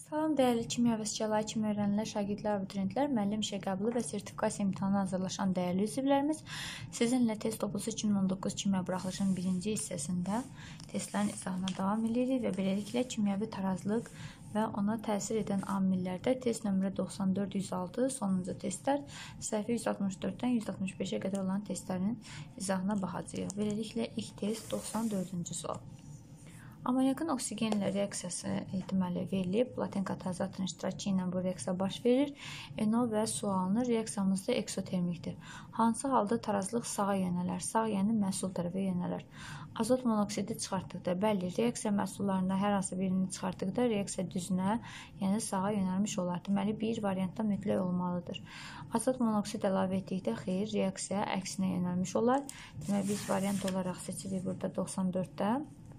Salam dəyərli kimya və sosial kimi öyrənənlər, şagirdlər, abituriyentlər, müəllim işə qəbulu və sertifikasiya imtahanına hazırlaşan dəyərli üzvlərimiz, sizinlə test toplusu 2019 kimya buraxılışının birinci hissəsində testlərin izahına davam edirik və beləliklə kimyəvi tarazlıq və ona təsir edən amillərdə test nömrə 94-106 sonuncu testlər səhifə 164-dən 165-ə qədər olan testlərin izahına baxacağıq. Beləliklə ilk test 94-cü sual. Amonyakın oksigenlə reaksiyası deməli verilib, platin katalizatorun iştirakı ilə bu reaksiya baş verir. NO və su alınır. Reaksiyamızda eksotermikdir. Hansı halda tarazlıq sağa yönələr? Sağ, yəni məhsul tərəfə yönələr. Azot monoksidi çıxartdıqda, bəli, reaksiya məhsullarında hər hansı birini çıxartdıqda reaksiya düzünə, yəni sağa yönəlmiş olar. Deməli, bir variantda mütləq olmalıdır. Azot monoksid əlavə etdikdə xeyr, reaksiya əksinə yönəlmiş olar. Deməli, biz variant olaraq seçirik burada 94-də.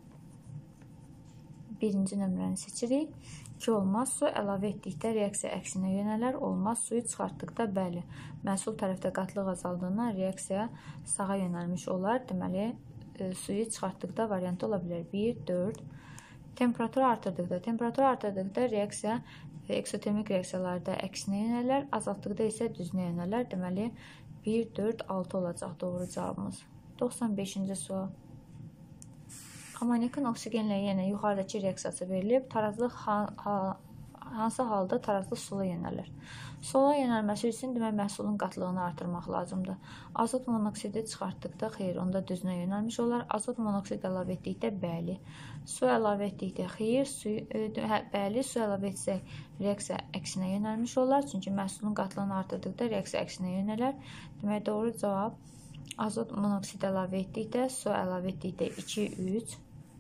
Birinci nömrəni seçirik. 2 olmaz su əlavə etdikdə reaksiya əksinə yönələr. Olmaz suyu çıxartdıqda bəli. Məhsul tərəfdə qatlıq azaldığından reaksiya sağa yönəlmiş olar. Deməli, suyu çıxartdıqda variantı ola bilər. 1, 4. Temperaturu artırdıqda reaksiya eksotermik reaksiyalarda əksinə yönələr. Azaltdıqda isə düzünə yönələr. Deməli, 1, 4, 6 olacaq doğru cavabımız. 95-ci sual. Amonyakın oksigenlə yenə yuxarıdakı reaksiyası verilib. Tarazlıq hansı halda tarazlıq sola yönəlir? Sola yönəlməsi üçün demək məhsulun qatlığını artırmaq lazımdır. Azot monoksidi çıxartdıqda xeyr, onda düzünə yönəlmiş olar. Azot monoksid əlavə etdikdə bəli. Su əlavə etdikdə xeyr, bəli, su əlavə etsək reaksiya əksinə yönəlmiş olar. Çünki məhsulun qatlığını artırdıqda reaksiya əksinə yönələr. Demək doğru cavab azot monoksid əlavə etdikdə, su əlavə etdikdə 2, 3.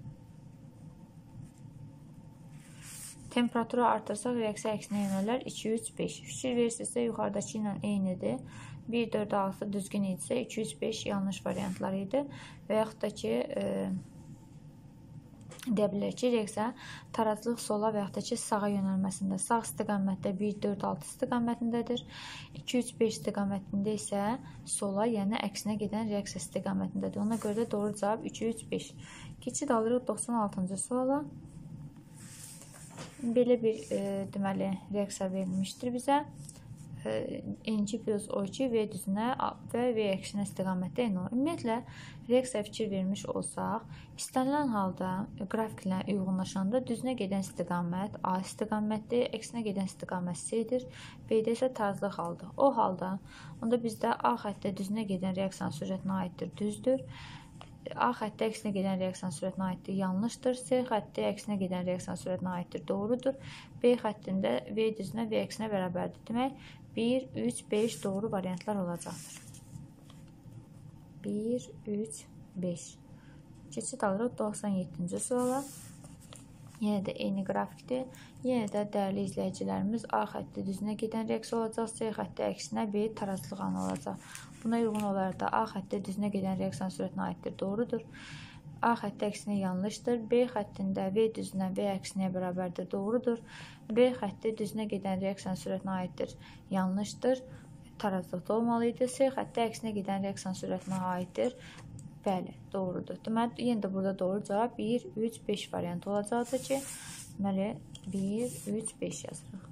Temperaturu artırsaq reaksiya əksinə yönələr 2, 3, 5. Fikir verirsinizsə yuxarıdakı ilə eynidir. 1, 4, 6 düzgün idisə 2, 3, 5 yanlış variantlar idi. Və yaxud da ki, deyə bilərik ki, reaksiya tarazlıq sola və yaxud da ki, sağa yönəlməsində. Sağ istiqamətdə 1, 4, 6 istiqamətindədir. 2, 3, 5 istiqamətində isə sola, yəni əksinə gedən reaksiya istiqamətindədir. Ona görə də doğru cavab 2, 3, 5. Keçid alırıq 96-cı suala. Belə bir deməli reaksiya verilmişdir bizə. NC plus O2 V düzünə və V əksinə istiqamətdə NO. Ümumiyyətlə, reaksiya fikir vermiş olsaq, istənilən halda qrafiklə uyğunlaşanda düzünə gedən istiqamət A istiqamətdir, əksinə gedən istiqamət C-dir, B-də isə tarazlıq haldır. O halda, onda bizdə A xəttə düzünə gedən reaksiyanın sürətinə aiddir, düzdür. A xətti əksinə gedən reaksiyanın sürətinə aiddir, yanlışdır. C xətti əksinə gedən reaksiyanın sürətinə aiddir, doğrudur. B xəttində V düzünə V əksinə bərabərdir. Demək, 1, 3, 5 doğru variantlar olacaqdır. 1, 3, 5. Keçid alırıq 97-ci suala. Yenə də eyni qrafikdir. Yenə də dəyərli izləyicilərimiz A xətti düzünə gedən reaksiya olacaq, C xətti əksinə B tarazlıq anı olacaq. Buna uyğun olaraq da A xətti düzünə gedən reaksiyanın sürətinə aiddir, doğrudur. A xətti əksinə yanlışdır. B xəttində V düzünə V əksinəyə bərabərdir, doğrudur. B xətti düzünə gedən reaksiyanın sürətinə aiddir, yanlışdır. Tarazlıqda olmalı idi. C xətti əksinə gedən reaksiyanın sürətinə aiddir. Bəli, doğrudur. Deməli, yenə də burada doğru cavab 1, 3, 5 variantı olacaqdır ki, deməli 1, 3, 5 yazırıq.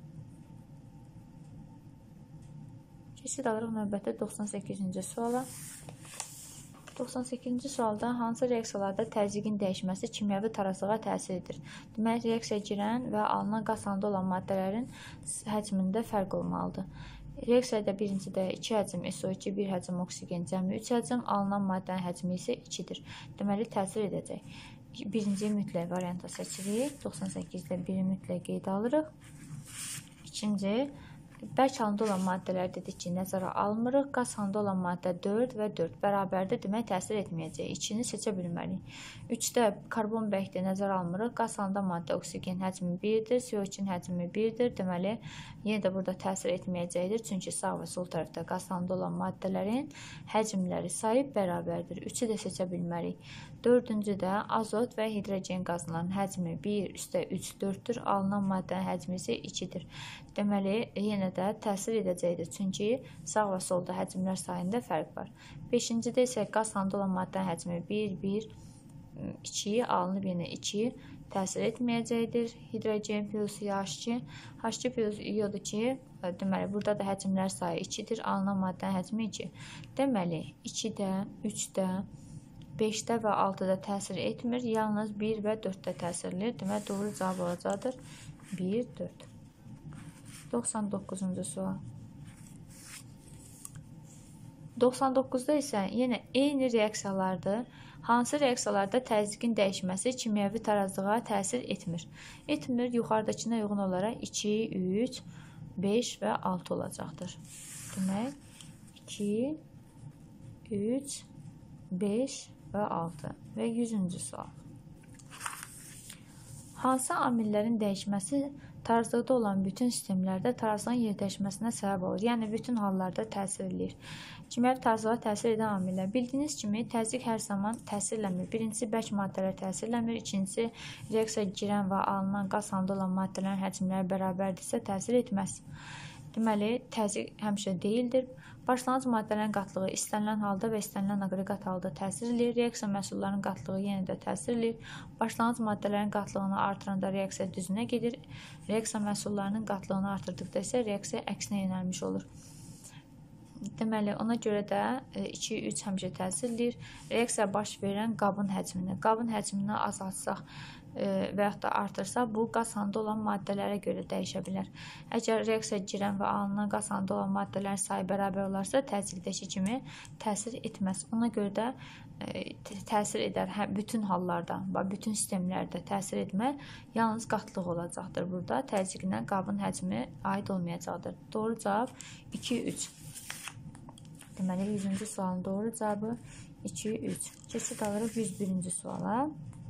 Keçid alırıq növbəti 98-ci suala. 98-ci sualda hansı reaksiyalarda təzyiqin dəyişməsi kimyəvi tarazlığa təsir edir? Deməli, reaksiyaya girən və alınan qaz halında olan maddələrin həcmində fərq olmalıdır. Reaksiyada birincidə 2 həcm SO2, 1 həcm oksigen, cəmi 3 həcm, alınan maddənin həcmi isə 2-dir. Deməli, təsir edəcək. Birinci mütləq variantı seçirik. 98-də 1-i mütləq qeydə alırıq. İkinci, bərk halında olan maddələr dedik ki, nəzərə almırıq. Qaz halında olan maddə 4 və 4 bərabərdir, demək təsir etməyəcək. 2-ni seçə bilməliyik. 3-də karbon bərkdə nəzərə almırıq. Qaz halında maddə oksigen həcmi 1-dir, CO2-nin həcmi 1-dir. Deməli, yenə də burada təsir etməyəcəkdir. Çünki sağ və sol tərəfdə qaz halında olan maddələrin həcmləri sayı bərabərdir. 3-ü də seçə bilməliyik. 4-cüdə azot və hidrogen qazlarının həcmi 1 üstə 3, 4-dür. Alınan maddənin həcmi isə 2-dir. Deməli, yenə də təsir edəcəkdir. Çünki sağ və solda həcmlər sayında fərq var. 5-cidə isə qaz halında olan maddənin həcmi 1, 1, 2 alınıb yenə 2. təsir etməyəcəkdir. Hidrogen plus H2, H2 plus iyod 2, deməli, burada da həcmlər sayı 2-dir, alınan maddənin həcmi 2. Deməli, 2-də, 3-də, 5-də və 6-da təsir etmir, yalnız 1 və 4-də təsir edir. Deməli, doğru cavab olacaqdır 1, 4. 99-cu sual. 99-da isə yenə eyni reaksiyalardır. Hansı reaksiyalarda təzyiqin dəyişməsi kimyəvi tarazlığa təsir etmir? Etmir, yuxarıdakına uyğun olaraq 2, 3, 5 və 6 olacaqdır. Demək, 2, 3, 5 və 6 və 100-cü sual. Hansı amillərin dəyişməsi tarazlıqda olan bütün sistemlərdə tarazlığın yerdəyişməsinə səbəb olur? Yəni, bütün hallarda təsir edir. Kimyəvi tarazlığa təsir edən amillər. Bildiyiniz kimi, təzyiq hər zaman təsirləmir. Birincisi, bərk maddələr təsirləmir. İkincisi, reaksiyaya girən və alınan qaz halında olan maddələrin həcmləri bərabərdirsə təsir etməz. Deməli, təzyiq həmişə deyildir. Başlanğıc maddələrin qatlığı istənilən halda və istənilən aqreqat halda təsir edir. Reaksiya məhsullarının qatlığı yenə də təsir edir. Başlanğıc maddələrin qatlığını artıranda reaksiya düzünə gedir. Reaksiya məhsullarının qatlığını artırdıqda isə reaksiya əksinə yönəlmiş olur. Deməli, ona görə də 2, 3 həmişə təsir edir. Reaksiya baş verən qabın həcmini azaltsaq və yaxud da artırsa, bu qaz halında olan maddələrə görə dəyişə bilər. Əgər reaksiyaya girən və alınan qaz halında olan maddələrin sayı bərabər olarsa, təzyiqdəki kimi təsir etməz. Ona görə də təsir edər bütün hallarda, bütün sistemlərdə təsir etmək yalnız qatlıq olacaqdır. Burada təzyiqlə qabın həcmi aid olmayacaqdır. Doğru cavab 2, 3. Deməli, 100-cü sualın doğru cavabı 2, 3. Keçid alırıq 101-ci suala.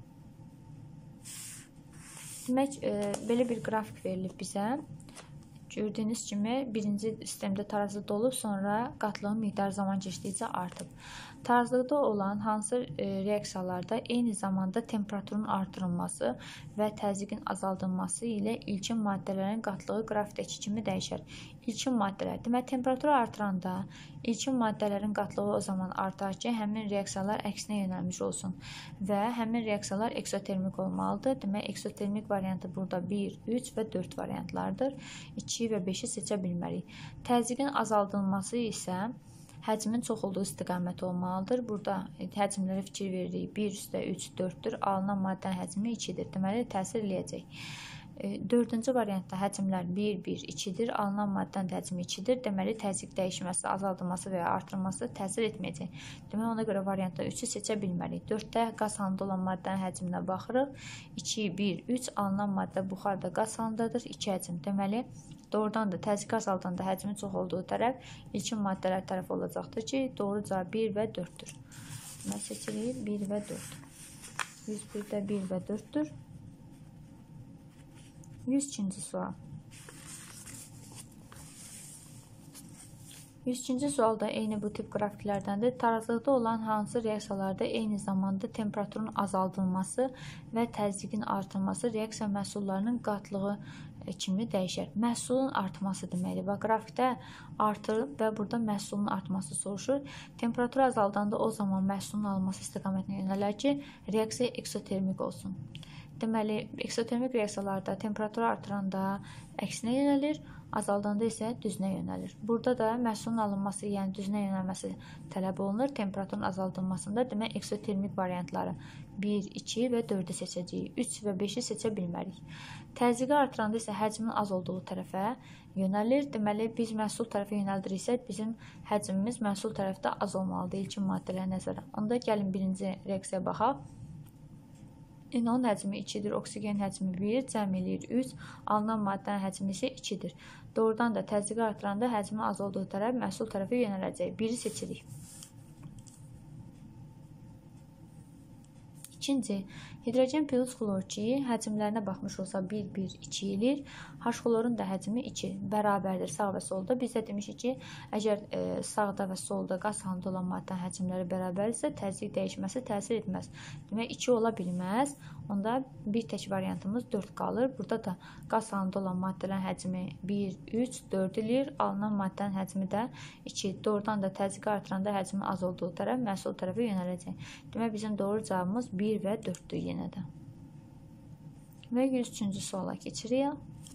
Demək, belə bir qrafik verilib bizə. Gördüyünüz kimi, birinci sistemdə tarazlıqda olub, sonra qatlığın miqdarı zaman keçdikcə artıb. Tarazlıqda olan hansı reaksiyalarda eyni zamanda temperaturun artırılması və təzyiqin azaldılması ilə ilkin maddələrin qatlığı qrafikdəki kimi dəyişər. İlkin maddələr. Demək, temperaturu artıranda ilkin maddələrin qatlığı o zaman artar ki, həmin reaksiyalar əksinə yönəlmiş olsun və həmin reaksiyalar eksotermik olmalıdır. Demək, eksotermik variantı burada 1, 3 və 4 variantlardır. 2 və 5-i seçə bilmərik. Təzyiqin azaldılması isə həcmin çox olduğu istiqamət olmalıdır. Burada həcmlərə fikir veririk. 1 üstə 3, 4-dür. Alınan maddənin həcmi 2-dir. Deməli, təsir eləyəcək. 4-cü variantda həcmlər 1, 1, 2-dir. Alınan maddənin həcmi 2-dir. Deməli, təzyiq dəyişməsi, azaldılması və ya artırılması təsir etməyəcək. Deməli, ona görə variantda 3-ü seçə bilmərik. 4-də qaz halında olan maddənin həcminə baxırıq. 2, 1, 3. Alınan maddə buxarda qaz halındadır. 2 həcm. Deməli, doğrudan da təzyiq azaldanda həcmin çox olduğu tərəf ilkin maddələr tərəfi olacaqdır ki, doğru cavab 1 və 4-dür. Deməli, seçirik 1 və 4. 101-də 1 və 4-dür. 102-ci sual. 102-ci sualda eyni bu tip qrafiklərdəndir. Tarazlıqda olan hansı reaksiyalarda eyni zamanda temperaturun azaldılması və təzyiqin artırılması reaksiya məhsullarının qatlığı kimi dəyişər. Məhsulun artması deməkdir. Və qrafikdə artır və burada məhsulun artması soruşur. Temperatur azaldanda o zaman məhsulun alınması istiqamətinə yönələr ki, reaksiya eksotermik olsun. Deməli, eksotermik reaksiyalarda temperaturu artıranda əksinə yönəlir, azaldanda isə düzünə yönəlir. Burada da məhsulun alınması, yəni düzünə yönəlməsi tələb olunur. Temperaturun azaldılmasında demək eksotermik variantları 1, 2 və 4-ü seçəcəyik. 3 və 5-i seçə bilmərik. Təzyiqi artıranda isə həcmin az olduğu tərəfə yönəlir. Deməli, biz məhsul tərəfə yönəldiriksə, bizim həcmimiz məhsul tərəfdə az olmalıdır ilkin maddələrə nəzərə. Onda gəlin birinci reaksiyaya baxaq. NO-nun həcmi 2-dir, oksigen həcmi 1, cəm eləyir 3, alınan maddənin həcmi isə 2-dir. Doğrudan da təzyiqi artıranda həcmi az olduğu tərəf məhsul tərəfə yönələcək. 1-i seçirik. İkinci, hidrogen plus xlor ki, həcmlərinə baxmış olsa 1, 1, 2 eləyir. H-xlorun da həcmi 2 bərabərdir sağ və solda. Biz də demişik ki, əgər sağda və solda qaz halında olan maddənin həcmləri bərabərdirsə, təzyiq dəyişməsi təsir etməz. Demək, 2 ola bilməz. Onda bir tək variantımız 4 qalır. Burada da qaz halında olan maddələrin həcmi 1, 3, 4 eləyir. Alınan maddənin həcmi də 2. Doğrudan da təzyiqi artıranda həcmi az olduğu tərəf məhsul tərəfə yönələcək. Demək, bizim doğru cavabımız 1 və 4-dür yenə də. Və 103-cü suala keçirik.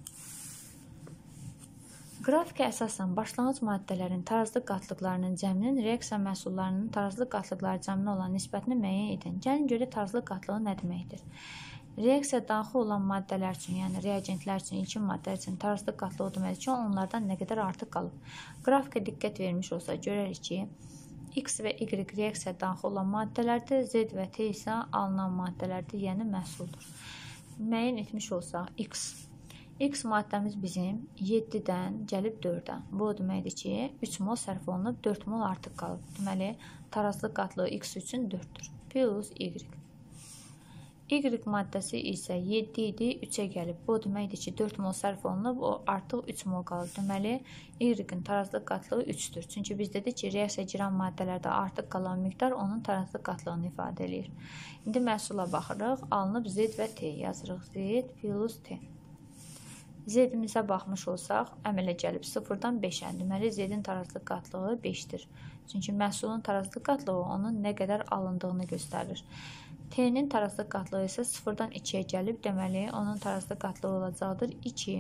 Qrafikə əsasən başlanğıc maddələrin tarazlıq qatlıqlarının cəminin reaksiya məhsullarının tarazlıq qatlıqları cəminə olan nisbətini müəyyən edin. Gəlin görə tarazlıq qatlığı nə deməkdir? Reaksiya daxil olan maddələr üçün, yəni reagentlər üçün, ilkin maddələr üçün tarazlıq qatlığı demək üçün onlardan nə qədər artıq qalıb. Qrafikə diqqət vermiş olsa görərik ki, X və Y reaksiya daxil olan maddələrdir, Z və T isə alınan maddələrdir, yəni məhsuldur. Müəyyən etmiş olsaq X maddəmiz bizim 7-dən gəlib 4-ə. Bu deməkdir ki, 3 mol sərf olunub, 4 mol artıq qalıb. Deməli, tarazlıq qatlığı X üçün 4-dür. Plus Y. Y maddəsi isə 7 idi, 3-ə gəlib. Bu deməkdir ki, 4 mol sərf olunub, o artıq 3 mol qalıb. Deməli, Y-in tarazlıq qatlığı 3-dür. Çünki biz dedik ki, reaksiya girən maddələrdə artıq qalan miqdar onun tarazlıq qatlığını ifadə edir. İndi məhsula baxırıq. Alınıb Z və T yazırıq. Z plus T. Z-imizə baxmış olsaq, əmələ gəlib 0-dan 5-ə. Deməli, Z-in tarazlıq qatlığı 5-dir. Çünki məhsulun tarazlıq qatlığı onun nə qədər alındığını göstərir. T-nin tarazlıq qatlığı isə 0-dan 2-yə gəlib, deməli, onun tarazlıq qatlığı olacaqdır 2.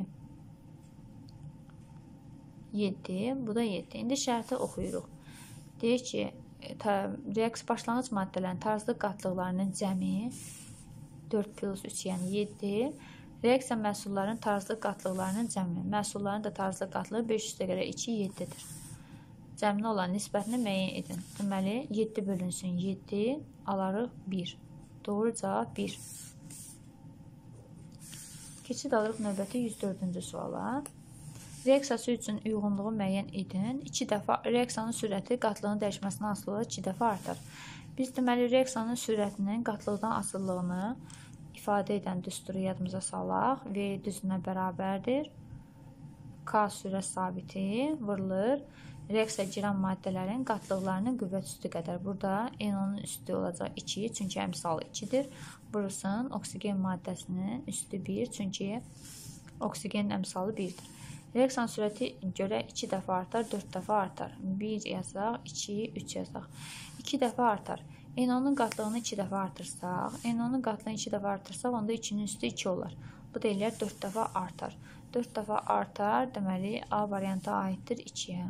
7, bu da 7. İndi şərti oxuyuruq. Deyir ki, reaksiya başlanğıc maddələrin tarazlıq qatlıqlarının cəmi 4 plus 3, yəni 7. Reaksiya məhsullarının tarazlıq qatlıqlarının cəmi. Məhsulların da tarazlıq qatlığı 500-ə görə 2, 7-dir. Cəminə olan nisbətini müəyyən edin. Deməli, 7 bölünsün 7, alarıq 1. Doğru cavab 1. Keçid alırıq növbəti 104-cü suala. Reaksiyası üçün uyğunluğu müəyyən edin. 2 dəfə reaksiyanın sürəti qatlığın dəyişməsindən asılı olaraq 2 dəfə artar. Biz deməli, reaksiyanın sürətinin qatlıqdan asılılığını ifadə edən düsturu yadımıza salaq. V düzünə bərabərdir. K sürət sabiti vurulur. Reaksiya girən maddələrin qatlıqlarının qüvvət üstü qədər. Burada NO-nun üstü olacaq 2, çünki əmsalı 2-dir. Vurulsun oksigen maddəsinin üstü 1, çünki oksigenin əmsalı 1-dir. Reaksiyanın sürəti görə 2 dəfə artar, 4 dəfə artar. 1 yazaq, 2, 3 yazaq. 2 dəfə artar. NO-nun qatlığını 2 dəfə artırsaq, NO-nun qatlığını 2 dəfə artırsaq, onda 2-nin üstü 2 olar. Bu da eləyər 4 dəfə artar. 4 dəfə artar, deməli, A variantı aiddir 2-yə.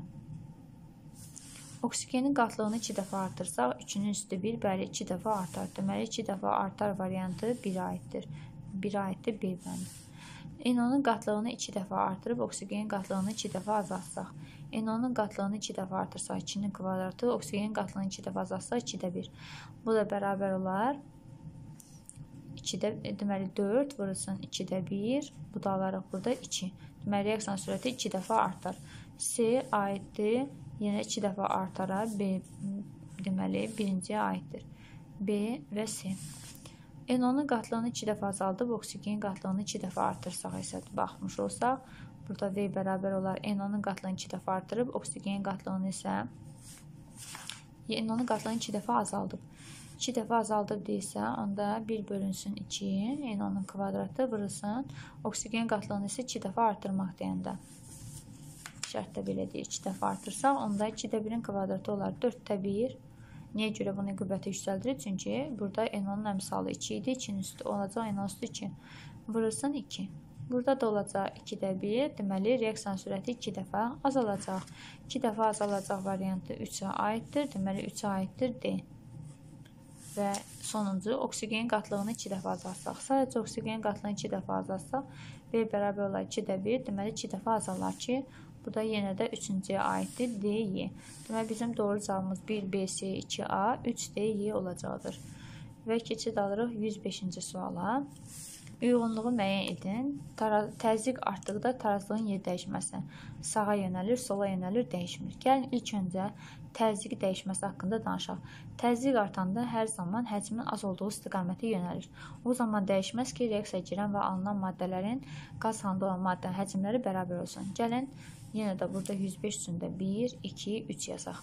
Oksigenin qatlığını 2 dəfə artırsaq, 3-ün üstü 1, bəli, 2 dəfə artar. Deməli, 2 dəfə artar variantı 1 aiddir. 1 aiddir B bəndi. NO-nun qatlığını 2 dəfə artırıb, oksigenin qatlığını 2 dəfə azaltsaq. NO-nun qatlığını 2 dəfə artırsaq, 2-nin kvadratı, oksigenin qatlığını 2 dəfə azaltsaq, 2-də 1. Bu da bərabər olar. 2-də, deməli, 4 vurulsun 2-də 1. Bu da alarıq burada 2. Deməli, reaksiyanın sürəti 2 dəfə artar. C aiddir. Yenə 2 dəfə artara B, deməli, birinciyə aiddir. B və C. NO-nun qatlığını 2 dəfə azaldıb, oksigenin qatlığını 2 dəfə artırsaq isə baxmış olsaq, burada V bərabər olar. NO-nun qatlığını 2 dəfə artırıb, oksigenin qatlığını isə NO-nun qatlığını 2 dəfə azaldıb. 2 dəfə azaldıb deyilsə, onda 1 bölünsün 2, NO-nun kvadratı vurulsun. Oksigenin qatlığını isə 2 dəfə artırmaq deyəndə. Şərtdə belə deyir, 2 dəfə artırsaq, onda 2-də 1-in kvadratı olar 4-də 1. Niyə görə bunu qüvvətə yüksəldirir? Çünki burada NO-nun əmsalı 2 idi, 2-nin üstü olacaq, NO üstü 2. Vurulsun 2. Burada da olacaq 2-də 1, deməli, reaksiyanın sürəti 2 dəfə azalacaq. 2 dəfə azalacaq variantı 3-ə aiddir, deməli, 3-ə aiddir D. Və sonuncu, oksigenin qatlığını 2 dəfə azalsaq. Sadəcə oksigenin qatlığını 2 dəfə azalsaq, V bərabər olar 2-də 1, deməli, 2 dəfə azalar ki, bu da yenə də 3-cüyə aiddir, D, Y. Deməli, bizim doğru cavabımız 1, B, C, 2A, 3, D, Y olacaqdır. Və keçid alırıq 105-ci suala. Uyğunluğu müəyyən edin. Təzyiq artdıqda tarazlığın yer dəyişməsi sağa yönəlir, sola yönəlir, dəyişmir. Gəlin ilk öncə təzyiq dəyişməsi haqqında danışaq. Təzyiq artanda hər zaman həcmin az olduğu istiqamətə yönəlir. O zaman dəyişməz ki, reaksiya girən və alınan maddələrin qaz halında olan maddənin həcmləri bərabər olsun. Gəlin, yenə də burada 105 üçündə 1, 2, 3 yazaq.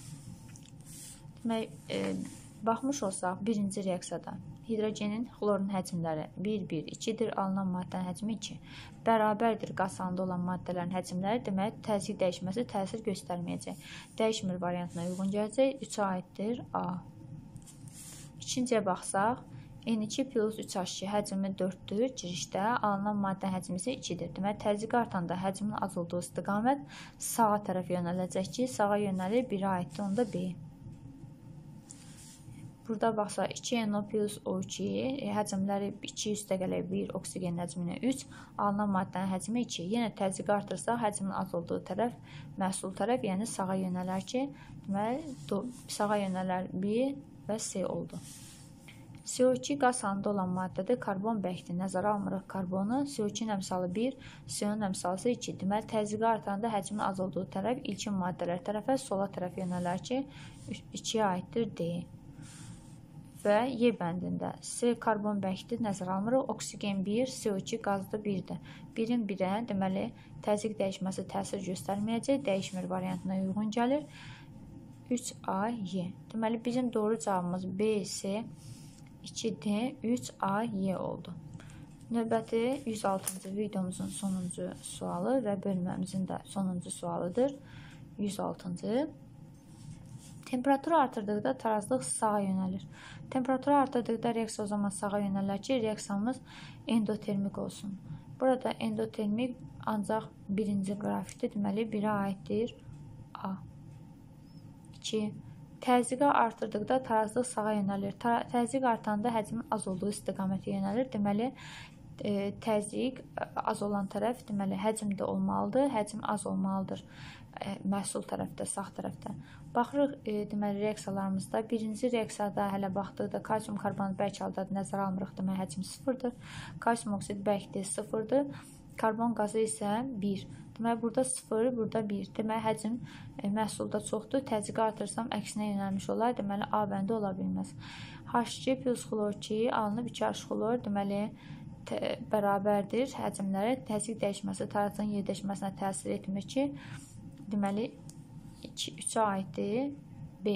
Demək, baxmış olsaq, birinci reaksiyada hidrogenin, xlorun həcmləri 1, 1, 2-dir, alınan maddənin həcmi 2. Bərabərdir qaz halında olan maddələrin həcmləri, demək, təzyiq dəyişməsi təsir göstərməyəcək. Dəyişmir variantına uyğun gələcək, 3-ə aiddir A. İkinciyə baxsaq, N2 plus 3H2 həcmi 4-dür. Girişdə alınan maddə həcmi isə 2-dir. Deməli, təzyiq artanda həcmin az olduğu istiqamət sağa tərəf yönələcək ki, sağa yönəlir, 1-ə aiddir, onda B. Burada baxsa 2NO plus O2 həcmləri 2 üstə gələk 1, oksigen həcminə 3, alınan maddənin həcmi 2. Yenə təzyiq artırsaq, həcmin az olduğu tərəf, məhsul tərəf, yəni sağa yönələr ki, deməli, sağa yönələr B və C oldu. CO2 qaz halında olan maddədir, karbon bərkdir. Nəzərə almırıq karbonu. CO2-nin əmsalı 1, CO-nun əmsalı isə 2. Deməli, təzyiqi artanda həcmin az olduğu tərəf ilkin maddələr tərəfə, sola tərəf yönələr ki, 2-yə aiddir D. Və Y bəndində C karbon bərkdir, nəzərə almırıq. Oksigen 1, CO2 qazda 1-dir. 1-in 1-ə, deməli, təzyiq dəyişməsi təsir göstərməyəcək, dəyişmir variantına uyğun gəlir. 3AY. Deməli, bizim doğru cavabımız B, C, 2D, 3AY oldu. Növbəti 106-cı videomuzun sonuncu sualı və bölməmizin də sonuncu sualıdır. 106-cı. Temperaturu artırdıqda tarazlıq sağa yönəlir. Temperaturu artırdıqda reaksiya o zaman sağa yönələr ki, reaksiyamız endotermik olsun. Burada endotermik ancaq birinci qrafikdir. Deməli, 1-ə aiddir A. 2. Təzyiqi artırdıqda tarazlıq sağa yönəlir. Təzyiq artanda həcmin az olduğu istiqamətə yönəlir. Deməli, təzyiq az olan tərəf, deməli, həcmdə olmalıdır. Həcm az olmalıdır. Məhsul tərəfdə, sağ tərəfdə. Baxırıq, deməli, reaksiyalarımızda. Birinci reaksiyada hələ baxdıqda kalsium karbonat bərk haldadır, nəzərə almırıq, deməli, həcm 0-dır. Kalsium oksid bərkdir, 0-dır. Karbon qazı isə 1. Deməli, burada 0, burada 1. Deməli, həcm məhsulda çoxdur. Təzyiqi artırsam, əksinə yönəlmiş olar. Deməli, A bəndi ola bilməz. H2 plus xlor 2 alınıb 2H xlor. Deməli, bərabərdir həcmləri. Təzyiq dəyişməsi tarazlığın yerləşməsinə təsir etmir ki, deməli, 3-ə aiddir B.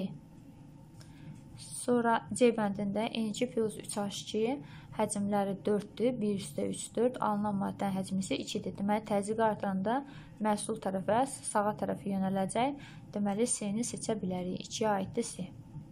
Sonra C bəndində N2 plus 3H2 həcmləri 4-dür, 1 üstə 3-dür. Alınan maddənin həcmi isə 2-dir. Deməli, təzyiq artıranda məhsul tərəfə, sağa tərəfə yönələcək. Deməli, C-ni seçə bilərik. 2-yə aiddir C.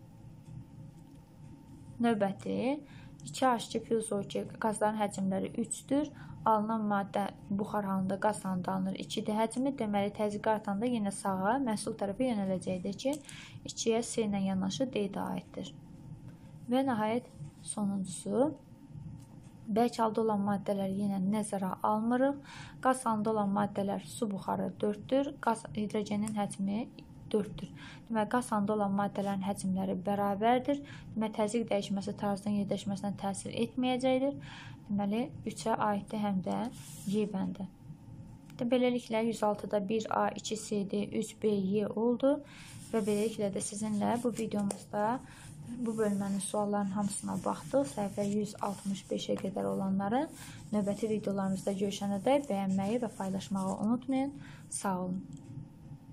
Növbəti 2H2 plus O2 qazların həcmləri 3-dür. Alınan maddə buxar halında, qaz halında alınır 2-dir həcmi. Deməli, təzyiq artanda yenə sağa, məhsul tərəfə yönələcəkdir ki, 2-yə C ilə yanaşı D-də aiddir. Və nəhayət sonuncusu, bərk halda olan maddələr yenə nəzərə almırıq. Qaz halında olan maddələr su buxarı 4-dür. Hidrogenin həcmi 4-dür. Deməli, qaz halında olan maddələrin həcmləri bərabərdir. Deməli, təzyiq dəyişməsi tarazlığın yerləşməsinə təsir etməyəcəkdir. Deməli, 3-ə aiddir həm də Y bəndi. Beləliklə, 106-da 1A, 2CD, 3BY oldu. Və beləliklə də sizinlə bu videomuzda bu bölmənin suallarının hamısına baxdıq. Səhifə 165-ə qədər olanları. Növbəti videolarımızda görüşənədək bəyənməyi və paylaşmağı unutmayın. Sağ olun.